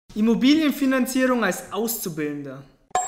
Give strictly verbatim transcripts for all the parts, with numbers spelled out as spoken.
Immobilienfinanzierung als Auszubildender.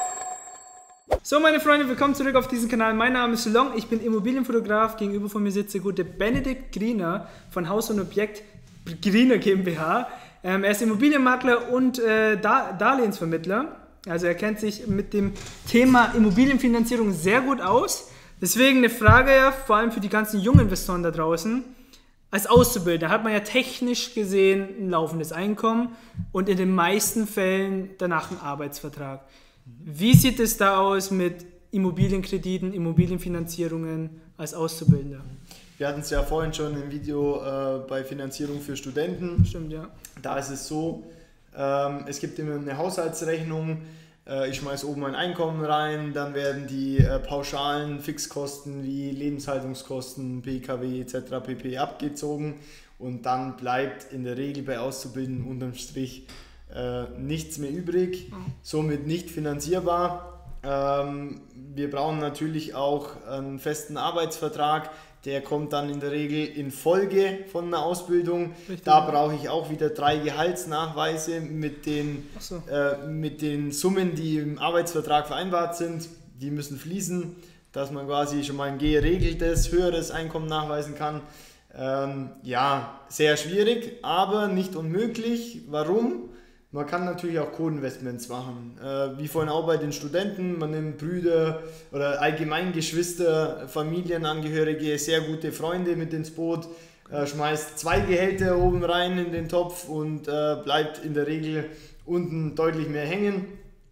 So meine Freunde, willkommen zurück auf diesem Kanal. Mein Name ist Long, ich bin Immobilienfotograf. Gegenüber von mir sitzt der gute Benedikt Griener von Haus und Objekt Griener GmbH. Ähm, er ist Immobilienmakler und äh, Dar Darlehensvermittler. Also er kennt sich mit dem Thema Immobilienfinanzierung sehr gut aus. Deswegen eine Frage ja, vor allem für die ganzen jungen Investoren da draußen. Als Auszubildender hat man ja technisch gesehen ein laufendes Einkommen und in den meisten Fällen danach einen Arbeitsvertrag. Wie sieht es da aus mit Immobilienkrediten, Immobilienfinanzierungen als Auszubildender? Wir hatten es ja vorhin schon im Video äh, bei Finanzierung für Studenten. Stimmt, ja. Da ist es so, ähm, es gibt immer eine Haushaltsrechnung. Äh, ich schmeiße oben mein Einkommen rein, dann werden die äh, pauschalen Fixkosten wie Lebenshaltungskosten, P K W et cetera pp. Abgezogen und dann bleibt in der Regel bei Auszubildenden unterm Strich äh, nichts mehr übrig, somit nicht finanzierbar. Ähm, wir brauchen natürlich auch einen festen Arbeitsvertrag. Der kommt dann in der Regel in Folge von einer Ausbildung. Richtig. Da brauche ich auch wieder drei Gehaltsnachweise mit den, so. äh, mit den Summen, die im Arbeitsvertrag vereinbart sind. Die müssen fließen, dass man quasi schon mal ein geregeltes, höheres Einkommen nachweisen kann. Ähm, ja, sehr schwierig, aber nicht unmöglich. Warum? Man kann natürlich auch Co-Investments machen, äh, wie vorhin auch bei den Studenten. Man nimmt Brüder oder allgemein Geschwister, Familienangehörige, sehr gute Freunde mit ins Boot, äh, schmeißt zwei Gehälter oben rein in den Topf und äh, bleibt in der Regel unten deutlich mehr hängen.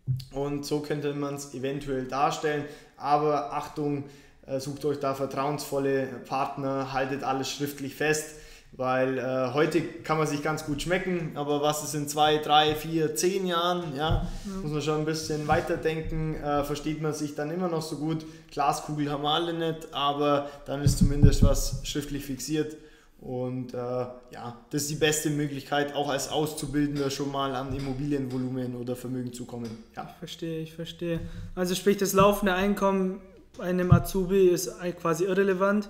Und so könnte man es eventuell darstellen. Aber Achtung, äh, sucht euch da vertrauensvolle Partner, haltet alles schriftlich fest. Weil äh, heute kann man sich ganz gut schmecken, aber was ist in zwei, drei, vier, zehn Jahren, ja, mhm. muss man schon ein bisschen weiterdenken, äh, versteht man sich dann immer noch so gut. Glaskugel haben wir alle nicht, aber dann ist zumindest was schriftlich fixiert und äh, ja, das ist die beste Möglichkeit, auch als Auszubildender schon mal an Immobilienvolumen oder Vermögen zu kommen. Ja. Ich verstehe, ich verstehe. Also sprich, das laufende Einkommen einem Azubi ist quasi irrelevant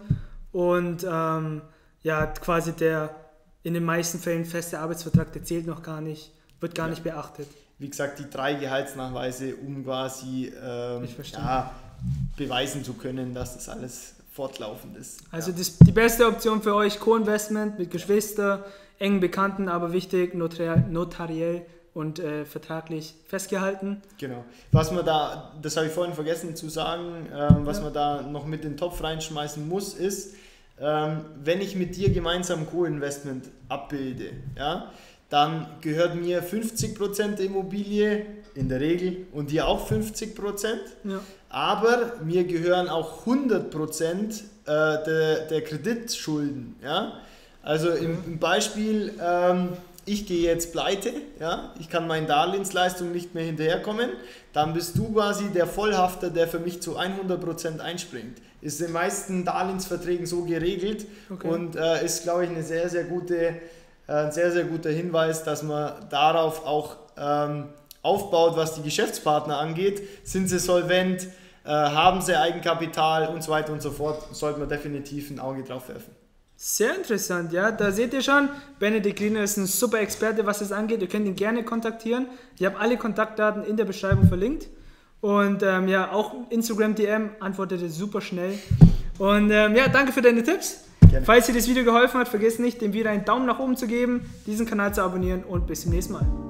und ähm, ja, quasi der in den meisten Fällen feste Arbeitsvertrag, der zählt noch gar nicht, wird gar ja. nicht beachtet. Wie gesagt, die drei Gehaltsnachweise, um quasi ähm, ja, beweisen zu können, dass das alles fortlaufend ist. Also ja. das, die beste Option für euch, Co-Investment mit Geschwistern, engen Bekannten, aber wichtig, notariell, notariell und äh, vertraglich festgehalten. Genau. Was man da, das habe ich vorhin vergessen zu sagen, ähm, was ja. man da noch mit in den Topf reinschmeißen muss, ist, Ähm, wenn ich mit dir gemeinsam Co-Investment abbilde, ja, dann gehört mir fünfzig Prozent der Immobilie in der Regel und dir auch fünfzig Prozent, ja. aber mir gehören auch hundert Prozent äh, der, der Kreditschulden. Ja? Also im, im Beispiel, ähm, ich gehe jetzt pleite, ja? Ich kann meinen Darlehensleistungen nicht mehr hinterherkommen, dann bist du quasi der Vollhafter, der für mich zu hundert Prozent einspringt. Ist in den meisten Darlehensverträgen so geregelt okay. und äh, ist, glaube ich, eine sehr, sehr gute, äh, ein sehr, sehr guter Hinweis, dass man darauf auch ähm, aufbaut, was die Geschäftspartner angeht. Sind sie solvent, äh, haben sie Eigenkapital und so weiter und so fort, sollte man definitiv ein Auge drauf werfen. Sehr interessant, ja, da seht ihr schon, Benedikt Griener ist ein super Experte, was das angeht. Ihr könnt ihn gerne kontaktieren. Ich habe alle Kontaktdaten in der Beschreibung verlinkt. Und ähm, ja, auch Instagram-D M antwortete super schnell. Und ähm, ja, danke für deine Tipps. Gerne. Falls dir das Video geholfen hat, vergiss nicht, dem Video einen Daumen nach oben zu geben, diesen Kanal zu abonnieren und bis zum nächsten Mal.